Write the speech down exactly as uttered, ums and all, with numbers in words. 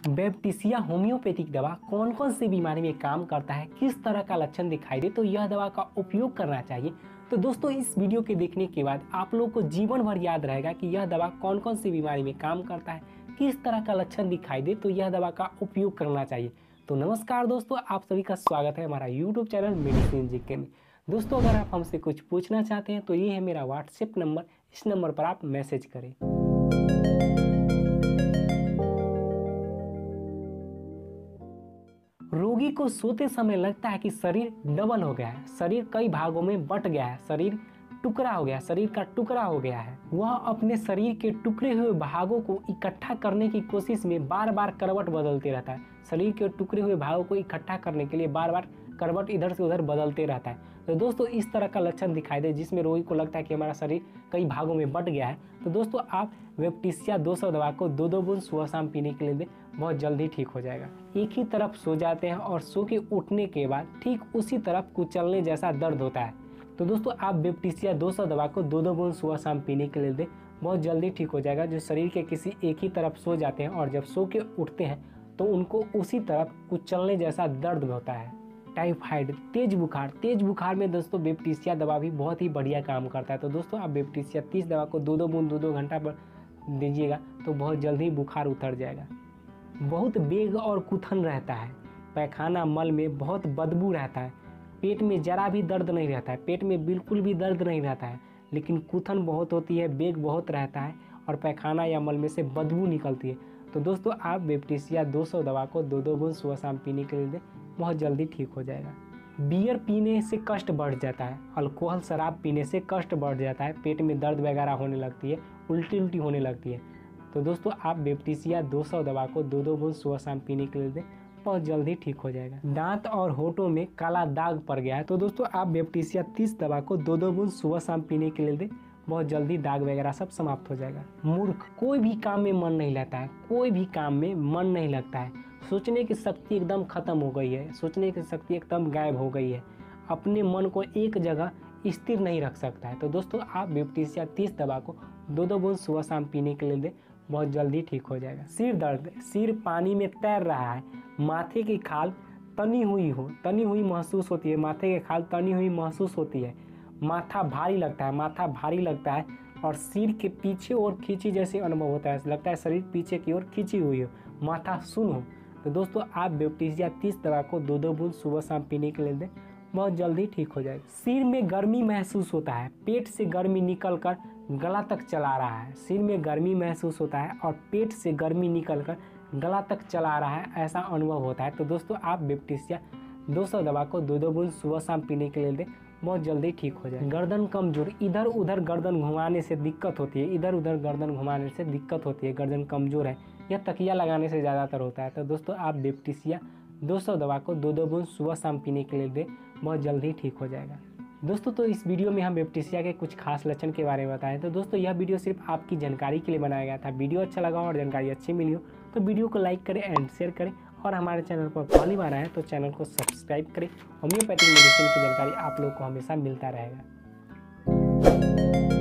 Baptisia homeopathic दवा कौन कौन सी बीमारी में काम करता है, किस तरह का लक्षण दिखाई दे तो यह दवा का उपयोग करना चाहिए। तो दोस्तों इस वीडियो के देखने के बाद आप लोगों को जीवन भर याद रहेगा कि यह दवा कौन कौन सी बीमारी में काम करता है, किस तरह का लक्षण दिखाई दे तो यह दवा का उपयोग करना चाहिए। तो नमस्कार दोस्तों, आप सभी का स्वागत है हमारा यूट्यूब चैनल मेडिसिन जीके में। दोस्तों अगर आप हमसे कुछ पूछना चाहते हैं तो ये है मेरा व्हाट्सएप नंबर, इस नंबर पर आप मैसेज करें। रोगी को सोते समय लगता है कि शरीर डबल हो गया है, शरीर कई भागों में बट गया है, शरीर टुकड़ा हो गया, शरीर का टुकड़ा हो गया है। वह अपने शरीर के टुकड़े हुए भागों को इकट्ठा करने की कोशिश में बार बार करवट बदलते रहता है। शरीर के टुकड़े हुए भागों को इकट्ठा करने के लिए बार बार करवट इधर से उधर बदलते रहता है। तो दोस्तों इस तरह का लक्षण दिखाई दे जिसमें रोगी को लगता है कि हमारा शरीर कई भागों में बट गया है, तो दोस्तों आप बैप्टिसिया दो सौ दवा को दो दो बूंद सुबह शाम पीने के लिए दें, बहुत जल्दी ठीक हो जाएगा। एक ही तरफ सो जाते हैं और सो के उठने के बाद ठीक उसी तरफ कुचलने जैसा दर्द होता है, तो दोस्तों आप बैप्टिसिया दो सौ दवा को दो दो बूंद सुबह शाम पीने के लिए दें, बहुत जल्दी ठीक हो जाएगा। जो शरीर के किसी एक ही तरफ सो जाते हैं और जब सो के उठते हैं तो उनको उसी तरफ कुचलने जैसा दर्द होता है। टाइफाइड, तेज बुखार, तेज बुखार में दोस्तों बैप्टिसिया दवा भी बहुत ही बढ़िया काम करता है। तो दोस्तों आप बैप्टिसिया तीस दवा को दो दो बूंद दो दो घंटा पर दीजिएगा तो बहुत जल्दी बुखार उतर जाएगा। बहुत बेग और कुथन रहता है, पैखाना मल में बहुत बदबू रहता है, पेट में जरा भी दर्द नहीं रहता है, पेट में बिल्कुल भी दर्द नहीं रहता है, लेकिन कुथन बहुत होती है, बेग बहुत रहता है और पैखाना या मल में से बदबू निकलती है, तो दोस्तों आप बैप्टिसिया दो सौ दवा को दो दो बूंद सुबह शाम पीने के लिए दें, बहुत जल्दी ठीक हो जाएगा। बियर पीने से कष्ट बढ़ जाता है, अल्कोहल शराब पीने से कष्ट बढ़ जाता है, पेट में दर्द वगैरह होने लगती है, उल्टी उल्टी होने लगती है, तो दोस्तों आप बैप्टिसिया दो सौ दवा को दो दो बूंद सुबह शाम पीने के लिए दें, बहुत जल्दी ठीक हो जाएगा। दांत और होठों में काला दाग पड़ गया है, तो दोस्तों आप बैप्टिसिया तीस दवा को दो दो बूंद सुबह शाम पीने के लिए दें, बहुत जल्दी दाग वगैरह सब समाप्त हो जाएगा। मूर्ख, कोई भी काम में मन नहीं लगता है, कोई भी काम में मन नहीं लगता है, सोचने की शक्ति एकदम खत्म हो गई है, सोचने की शक्ति एकदम गायब हो गई है, अपने मन को एक जगह स्थिर नहीं रख सकता है, तो दोस्तों आप बैप्टिसिया तीस दवा को दो दो बूंद सुबह शाम पीने के लिए दें, बहुत जल्दी ठीक हो जाएगा। सिर दर्द, सिर पानी में तैर रहा है, माथे की खाल तनी हुई हो तनी हुई महसूस होती है, माथे की खाल तनी हुई महसूस होती है, माथा भारी लगता है, माथा भारी लगता है और सिर के पीछे और खींची जैसे अनुभव होता है, लगता है शरीर पीछे की ओर खींची हुई हो, माथा सुन्न हो, तो दोस्तों आप बैप्टिसिया तीस दवा को दो दो बूंद सुबह शाम पीने के लिए दें, बहुत जल्दी ठीक हो जाएगा। सिर में गर्मी महसूस होता है, पेट से गर्मी निकलकर गला तक चला रहा है, सिर में गर्मी महसूस होता है और पेट से गर्मी निकलकर गला तक चला रहा है, ऐसा अनुभव होता है, तो दोस्तों आप बैप्टिसिया दो सौ दवा को दो दो बूंद सुबह शाम पीने के लिए दें, बहुत जल्दी ठीक हो जाए। गर्दन कमजोर, इधर उधर गर्दन घुमाने से दिक्कत होती है, इधर उधर गर्दन घुमाने से दिक्कत होती है, गर्दन कमजोर है, यह तकिया लगाने से ज़्यादातर होता है, तो दोस्तों आप बैप्टिसिया दो सौ दवा को दो दो बूंद सुबह शाम पीने के लिए दें, बहुत जल्दी ठीक हो जाएगा। दोस्तों तो इस वीडियो में हम बैप्टिसिया के कुछ खास लक्षण के बारे में बताएं, तो दोस्तों यह वीडियो सिर्फ आपकी जानकारी के लिए बनाया गया था। वीडियो अच्छा लगा और जानकारी अच्छी मिली हो तो वीडियो को लाइक करें एंड शेयर करें, और हमारे चैनल पर पहली बार आए तो चैनल को सब्सक्राइब करें। होम्योपैथिक मेडिसिन की जानकारी आप लोग को हमेशा मिलता रहेगा।